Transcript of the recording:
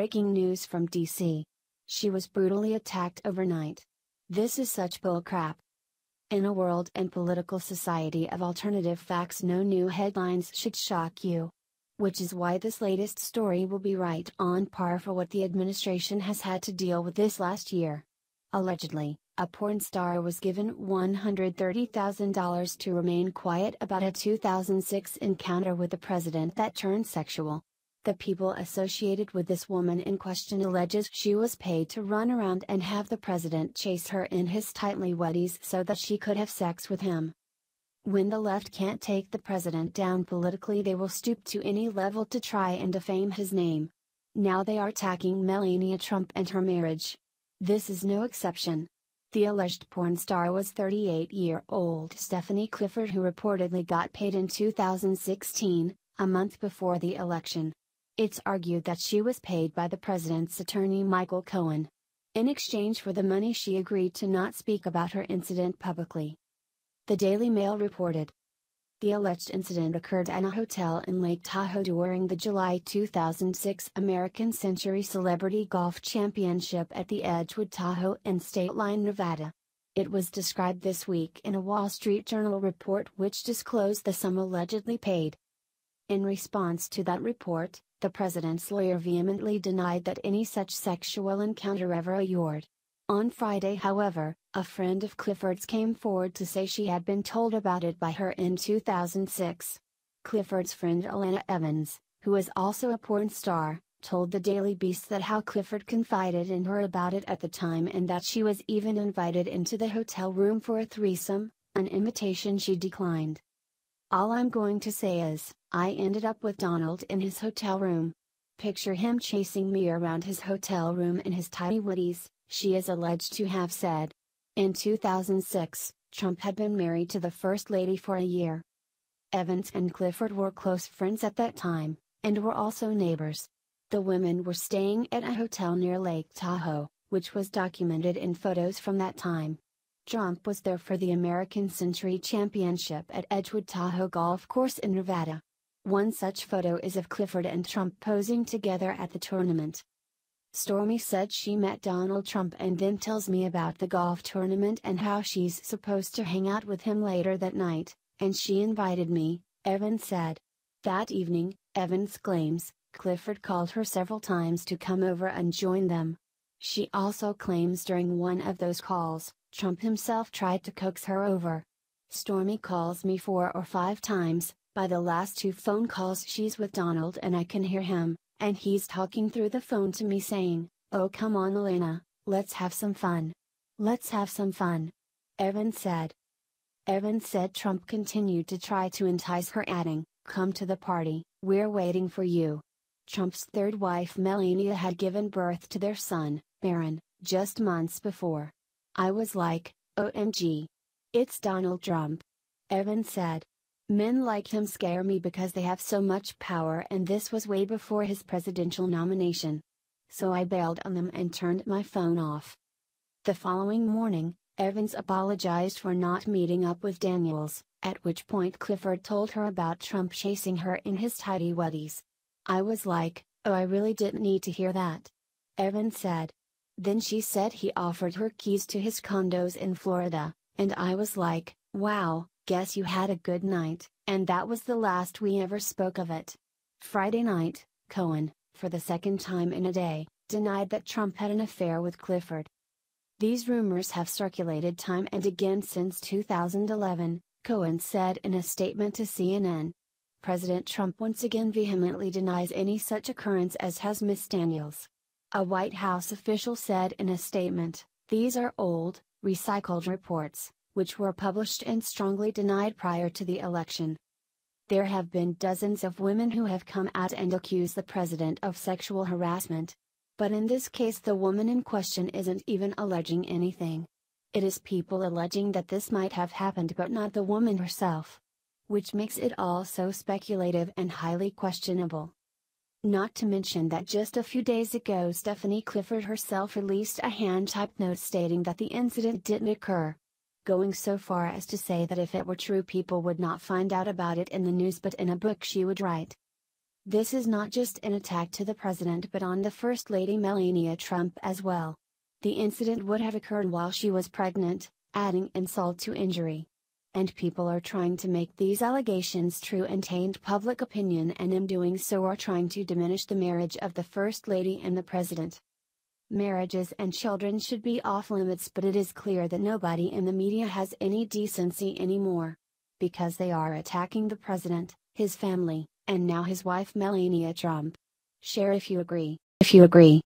Breaking news from DC. She was brutally attacked overnight. This is such bullcrap. In a world and political society of alternative facts, no new headlines should shock you. Which is why this latest story will be right on par for what the administration has had to deal with this last year. Allegedly, a porn star was given $130,000 to remain quiet about a 2006 encounter with the president that turned sexual. The people associated with this woman in question alleges she was paid to run around and have the president chase her in his tightly whities so that she could have sex with him. When the left can't take the president down politically, they will stoop to any level to try and defame his name. Now they are attacking Melania Trump and her marriage. This is no exception. The alleged porn star was 38-year-old Stephanie Clifford, who reportedly got paid in 2016, a month before the election. It's argued that she was paid by the president's attorney Michael Cohen. In exchange for the money, she agreed to not speak about her incident publicly. The Daily Mail reported. The alleged incident occurred at a hotel in Lake Tahoe during the July 2006 American Century Celebrity Golf Championship at the Edgewood Tahoe in State Line, Nevada. It was described this week in a Wall Street Journal report which disclosed the sum allegedly paid. In response to that report, the president's lawyer vehemently denied that any such sexual encounter ever occurred. On Friday, however, a friend of Clifford's came forward to say she had been told about it by her in 2006. Clifford's friend Alana Evans, who is also a porn star, told the Daily Beast that how Clifford confided in her about it at the time, and that she was even invited into the hotel room for a threesome, an invitation she declined. "All I'm going to say is, I ended up with Donald in his hotel room. Picture him chasing me around his hotel room in his tidy whities," she is alleged to have said. In 2006, Trump had been married to the First Lady for a year. Evans and Clifford were close friends at that time, and were also neighbors. The women were staying at a hotel near Lake Tahoe, which was documented in photos from that time. Trump was there for the American Century Championship at Edgewood Tahoe Golf Course in Nevada. One such photo is of Clifford and Trump posing together at the tournament. Stormy said she met Donald Trump and then tells me about the golf tournament and how she's supposed to hang out with him later that night, and she invited me, Evans said. That evening, Evans claims, Clifford called her several times to come over and join them. She also claims during one of those calls, Trump himself tried to coax her over. Stormy calls me 4 or 5 times, by the last 2 phone calls she's with Donald and I can hear him, and he's talking through the phone to me saying, "Oh come on Elena, let's have some fun. Let's have some fun," Evans said. Evans said Trump continued to try to entice her, adding, "Come to the party, we're waiting for you." Trump's third wife Melania had given birth to their son, Barron, just months before. "I was like, OMG. It's Donald Trump," Evans said. "Men like him scare me because they have so much power, and this was way before his presidential nomination. So I bailed on them and turned my phone off." The following morning, Evans apologized for not meeting up with Daniels, at which point Clifford told her about Trump chasing her in his tidy whities. "I was like, oh, I really didn't need to hear that," Evans said. Then she said he offered her keys to his condos in Florida, and I was like, wow, guess you had a good night, and that was the last we ever spoke of it. Friday night, Cohen, for the second time in a day, denied that Trump had an affair with Clifford. "These rumors have circulated time and again since 2011, Cohen said in a statement to CNN. President Trump once again vehemently denies any such occurrence, as has Ms. Daniels. A White House official said in a statement, "These are old, recycled reports, which were published and strongly denied prior to the election." There have been dozens of women who have come out and accused the president of sexual harassment. But in this case, the woman in question isn't even alleging anything. It is people alleging that this might have happened but not the woman herself. Which makes it all so speculative and highly questionable. Not to mention that just a few days ago Stephanie Clifford herself released a hand-typed note stating that the incident didn't occur. Going so far as to say that if it were true, people would not find out about it in the news but in a book she would write. This is not just an attack to the president but on the First Lady Melania Trump as well. The incident would have occurred while she was pregnant, adding insult to injury. And people are trying to make these allegations true and taint public opinion, and in doing so are trying to diminish the marriage of the First Lady and the President. Marriages and children should be off limits, but it is clear that nobody in the media has any decency anymore. Because they are attacking the President, his family, and now his wife Melania Trump. Share if you agree.